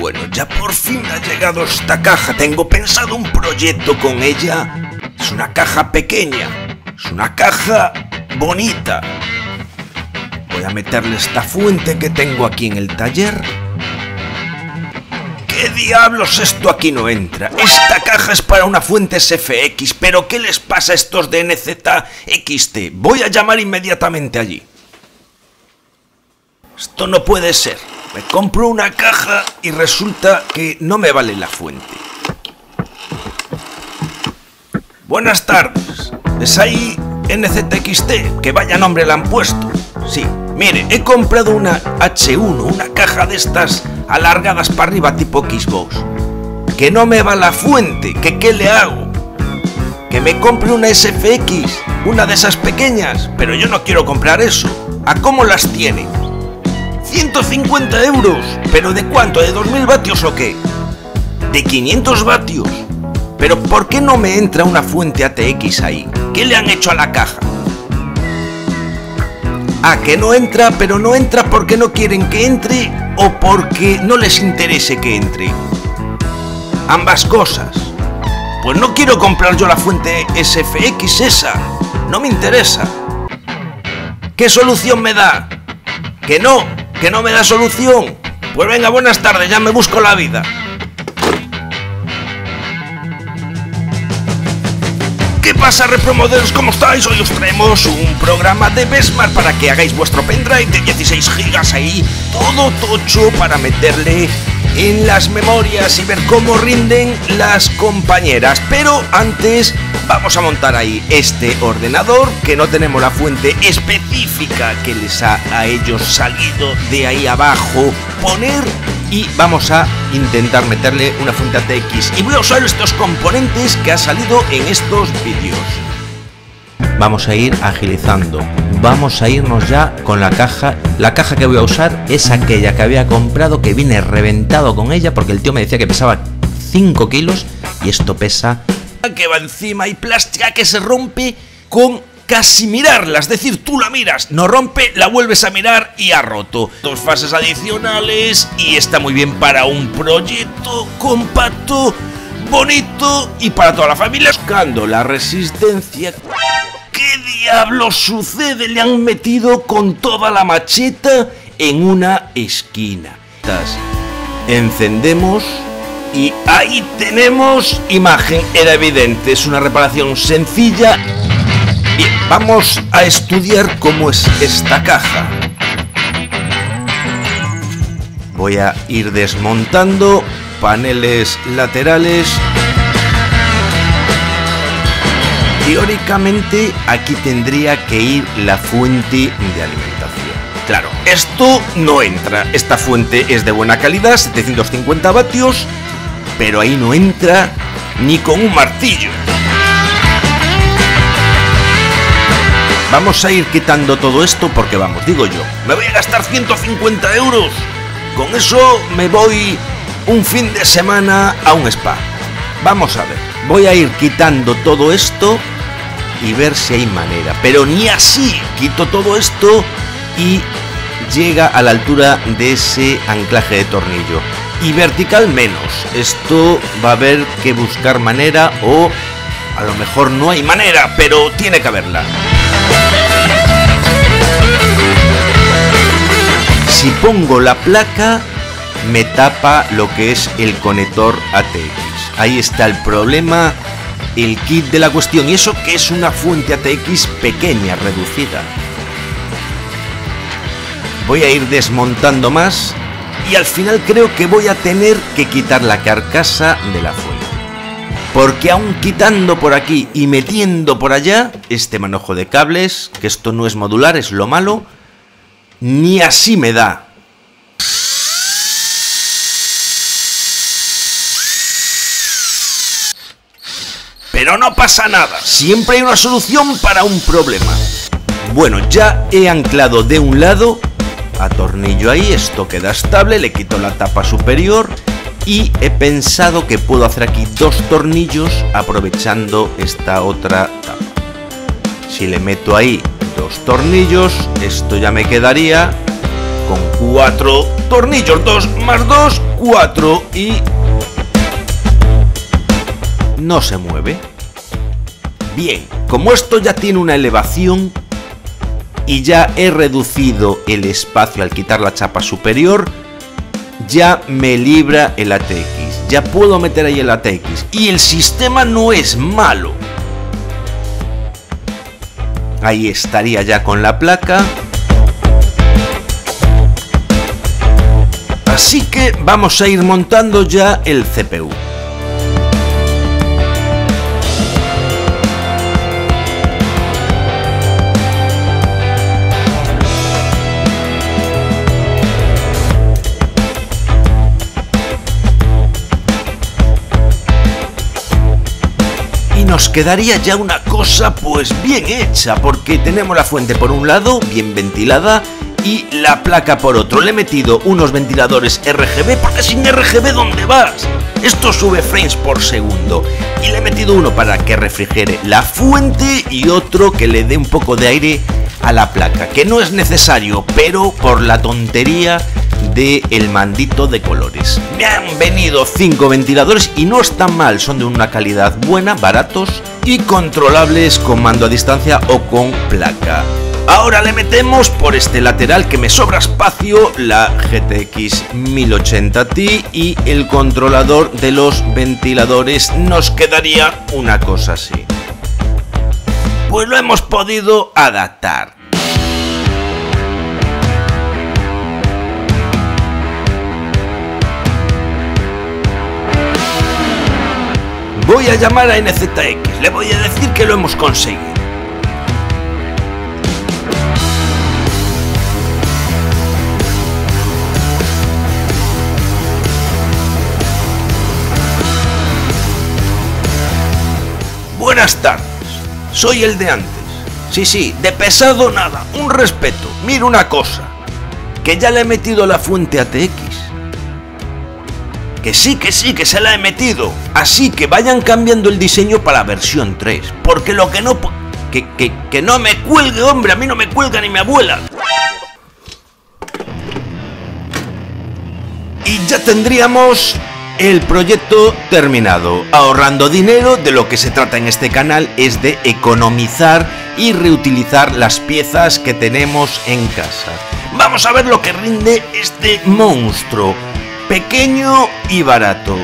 Bueno, ya por fin ha llegado esta caja. Tengo pensado un proyecto con ella. Es una caja pequeña, es una caja bonita. Voy a meterle esta fuente que tengo aquí en el taller. ¿Qué diablos? Esto aquí no entra. Esta caja es para una fuente SFX. ¿Pero qué les pasa a estos de NZXT? Voy a llamar inmediatamente allí. Esto no puede ser. Me compro una caja y resulta que no me vale la fuente. Buenas tardes. ¿Es ahí NZXT? Que vaya nombre le han puesto. Sí, mire, he comprado una H1, una caja de estas alargadas para arriba tipo Xbox. Que no me va la fuente, que qué le hago. Que me compre una SFX, una de esas pequeñas. Pero yo no quiero comprar eso. ¿A cómo las tiene? 150 euros. ¿Pero de cuánto? ¿De 2000 vatios o qué? ¿De 500 vatios? ¿Pero por qué no me entra una fuente ATX ahí? ¿Qué le han hecho a la caja? Ah, que no entra, pero no entra porque no quieren que entre o porque no les interese que entre. Ambas cosas. Pues no quiero comprar yo la fuente SFX esa. No me interesa. ¿Qué solución me da? Que no me da solución. Pues venga, buenas tardes, ya me busco la vida. ¿Qué pasa, repromoderos? ¿Cómo estáis? Hoy os traemos un programa de Besmar para que hagáis vuestro pendrive de 16 GB ahí, todo tocho para meterle en las memorias y ver cómo rinden las compañeras. Pero antes vamos a montar ahí este ordenador, que no tenemos la fuente específica que les ha a ellos salido de ahí abajo poner, y vamos a intentar meterle una fuente ATX y voy a usar estos componentes que ha salido en estos vídeos. Vamos a ir agilizando, vamos a irnos ya con la caja. La caja que voy a usar es aquella que había comprado, que viene reventado con ella porque el tío me decía que pesaba 5 kilos y esto pesa, que va encima, y plástica que se rompe con casi mirarla, es decir, tú la miras, no rompe, la vuelves a mirar y ha roto. 2 fases adicionales y está muy bien para un proyecto compacto, bonito y para toda la familia. Buscando la resistencia. ¿Qué diablos sucede? Le han metido con toda la macheta en una esquina. Encendemos y ahí tenemos imagen. Era evidente, es una reparación sencilla. Bien, vamos a estudiar cómo es esta caja. Voy a ir desmontando paneles laterales. Teóricamente aquí tendría que ir la fuente de alimentación. Claro, esto no entra. Esta fuente es de buena calidad, 750 vatios, pero ahí no entra ni con un martillo. Vamos a ir quitando todo esto porque vamos, digo yo, me voy a gastar 150 euros. Con eso me voy un fin de semana a un spa. Vamos a ver, voy a ir quitando todo esto y ver si hay manera. Pero ni así quito todo esto y llega a la altura de ese anclaje de tornillo. Y vertical menos. Esto va a haber que buscar manera, o a lo mejor no hay manera, pero tiene que haberla. Si pongo la placa, me tapa lo que es el conector ATX. Ahí está el problema, el kit de la cuestión. Y eso que es una fuente ATX pequeña, reducida. Voy a ir desmontando más y al final creo que voy a tener que quitar la carcasa de la fuente. Porque aún quitando por aquí y metiendo por allá este manojo de cables, que esto no es modular, es lo malo, ni así me da. Pero no pasa nada, siempre hay una solución para un problema. Bueno, ya he anclado de un lado, atornillo ahí, esto queda estable, le quito la tapa superior y he pensado que puedo hacer aquí 2 tornillos aprovechando esta otra tapa. Si le meto ahí 2 tornillos, esto ya me quedaría con 4 tornillos, 2 más 2, 4 y... no se mueve. Bien, como esto ya tiene una elevación y ya he reducido el espacio al quitar la chapa superior, ya me libra el ATX, ya puedo meter ahí el ATX y el sistema no es malo. Ahí estaría ya con la placa. Así que vamos a ir montando ya el CPU. Nos quedaría ya una cosa pues bien hecha, porque tenemos la fuente por un lado, bien ventilada, y la placa por otro. Le he metido unos ventiladores RGB, porque sin RGB ¿dónde vas? Esto sube frames por segundo. Y le he metido uno para que refrigere la fuente y otro que le dé un poco de aire a la placa, que no es necesario, pero por la tontería del mandito de colores. Me han venido 5 ventiladores y no están mal, son de una calidad buena, baratos y controlables con mando a distancia o con placa. Ahora le metemos por este lateral que me sobra espacio la GTX 1080 Ti y el controlador de los ventiladores. Nos quedaría una cosa así. Pues lo hemos podido adaptar. Voy a llamar a NZX, le voy a decir que lo hemos conseguido. Buenas tardes, soy el de antes. Sí, de pesado nada, un respeto. Mira una cosa, que ya le he metido la fuente ATX. Que sí, que se la he metido. Así que vayan cambiando el diseño para la versión 3. Porque lo que no... Que no me cuelgue, hombre. A mí no me cuelga ni mi abuela. Y ya tendríamos el proyecto terminado. Ahorrando dinero, de lo que se trata en este canal es de economizar y reutilizar las piezas que tenemos en casa. Vamos a ver lo que rinde este monstruo. Pequeño y barato.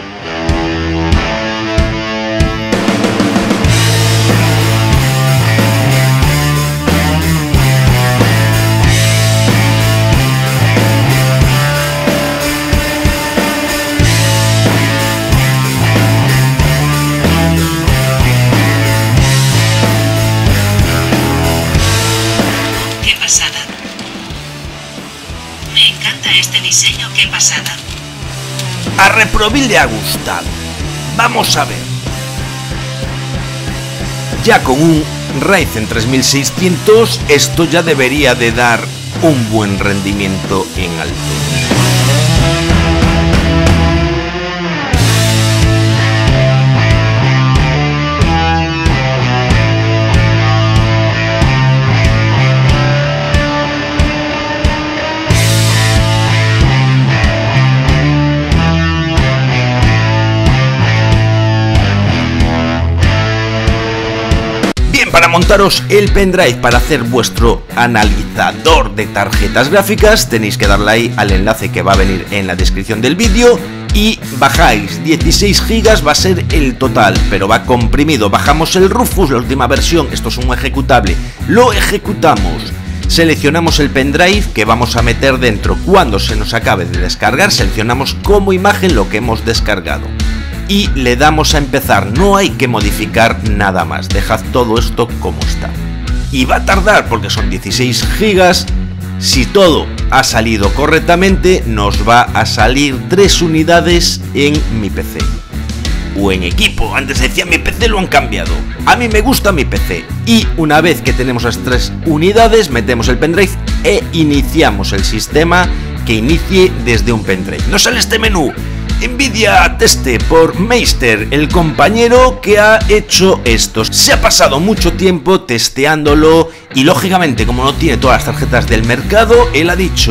¡Qué pasada! Me encanta este diseño, qué pasada. A Reprovil le ha gustado. Vamos a ver. Ya con un Ryzen 3600 esto ya debería de dar un buen rendimiento en alto. Para montaros el pendrive para hacer vuestro analizador de tarjetas gráficas tenéis que darle ahí al enlace que va a venir en la descripción del vídeo y bajáis 16 GB, va a ser el total, pero va comprimido. Bajamos el Rufus, la última versión, esto es un ejecutable, lo ejecutamos, seleccionamos el pendrive que vamos a meter dentro. Cuando se nos acabe de descargar seleccionamos como imagen lo que hemos descargado y le damos a empezar. No hay que modificar nada más, dejad todo esto como está. Y va a tardar porque son 16 GB. Si todo ha salido correctamente, nos va a salir 3 unidades en mi PC. O en equipo, antes decía mi PC, lo han cambiado. A mí me gusta mi PC. Y una vez que tenemos las 3 unidades, metemos el pendrive e iniciamos el sistema que inicie desde un pendrive. Nos sale este menú. Nvidia Teste por Meister, el compañero que ha hecho esto. Se ha pasado mucho tiempo testeándolo y lógicamente como no tiene todas las tarjetas del mercado, él ha dicho: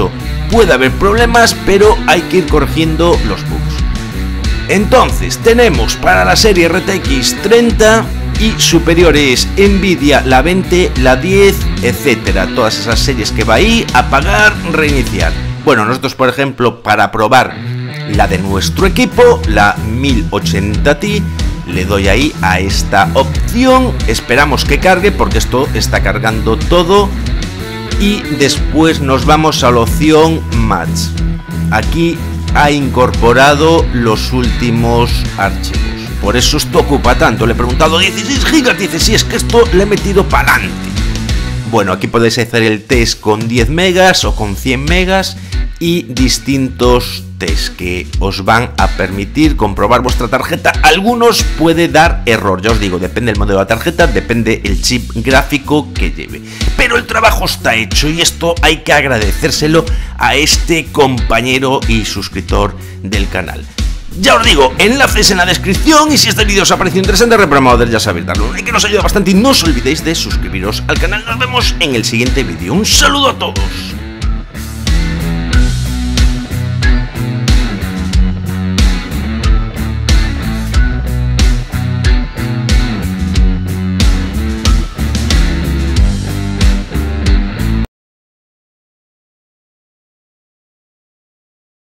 puede haber problemas, pero hay que ir corrigiendo los bugs. Entonces tenemos para la serie RTX 30 y superiores Nvidia la 20, la 10, etcétera. Todas esas series que va ahí, apagar, reiniciar. Bueno, nosotros por ejemplo para probar la de nuestro equipo, la 1080 Ti, le doy ahí a esta opción, esperamos que cargue porque esto está cargando todo y después nos vamos a la opción Match. Aquí ha incorporado los últimos archivos, por eso esto ocupa tanto. Le he preguntado 16 GB, dice sí, es que esto le he metido para adelante. Bueno, aquí podéis hacer el test con 10 megas o con 100 megas y distintos tests que os van a permitir comprobar vuestra tarjeta. Algunos puede dar error, ya os digo, depende del modelo de la tarjeta, depende el chip gráfico que lleve. Pero el trabajo está hecho y esto hay que agradecérselo a este compañero y suscriptor del canal. Ya os digo, enlaces en la descripción y si este vídeo os ha parecido interesante, Repromoder, ya sabéis, darle un like que nos ayuda bastante y no os olvidéis de suscribiros al canal. Nos vemos en el siguiente vídeo. Un saludo a todos.